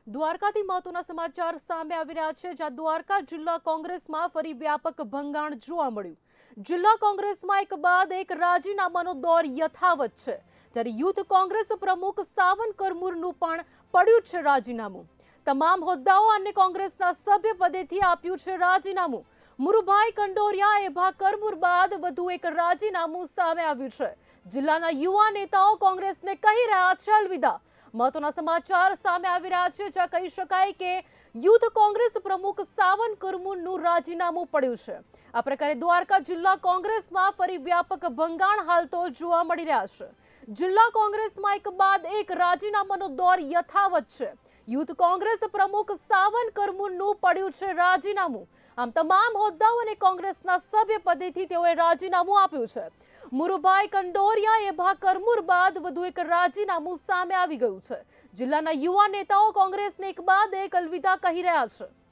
દ્વારકાથી મહત્વના સમાચાર સામે આવી રહ્યા છે, જ્યાં દ્વારકા જિલ્લા કોંગ્રેસમાં ફરી વ્યાપક ભંગાણ જોવા મળ્યું। જિલ્લા કોંગ્રેસમાં એક બાદ એક રાજીનામાનો દોર યથાવત છે, જ્યારે યુથ કોંગ્રેસ પ્રમુખ સાવન કરમુરનું પણ પડ્યું છે રાજીનામું। તમામ હોદ્દાઓ અને કોંગ્રેસના સભ્ય પદેથી આપ્યું છે રાજીનામું। મુરુભાઈ કંડોરિયા એભા કરમુર બાદ વધુ એક રાજીનામું સામે આવ્યું છે। જિલ્લાના યુવા નેતાઓ કોંગ્રેસને કહી રહ્યા છે અલવિદા। મહત્વના સમાચાર સામે આવી રહ્યા છે, જ્યાં કહી શકાય કે યુથ કોંગ્રેસ પ્રમુખ સાવન કરમુરનું રાજીનામું પડ્યું છે। આ પ્રકારે દ્વારકા જિલ્લા કોંગ્રેસમાં ફરી વ્યાપક ભંગાણ હાલ તો જોવા મળી રહ્યા છે। જિલ્લા કોંગ્રેસમાં એક બાદ એક રાજીનામાનો દોર યથાવત છે। યુથ કોંગ્રેસ પ્રમુખ સાવન કરમુરનું પડ્યું છે રાજીનામું। આમ તમામ હોદ્દાઓ અને કોંગ્રેસના સભ્ય પદેથી તેઓએ રાજીનામું આપ્યું છે। મુરુભાઈ કંડોરિયા એભા કરમુર બાદ વધુ એક રાજીનામું સામે આવી ગયું છે। જિલ્લાના યુવા નેતાઓ કોંગ્રેસને એક બાદ એક અલવિદા કહી રહ્યા છે।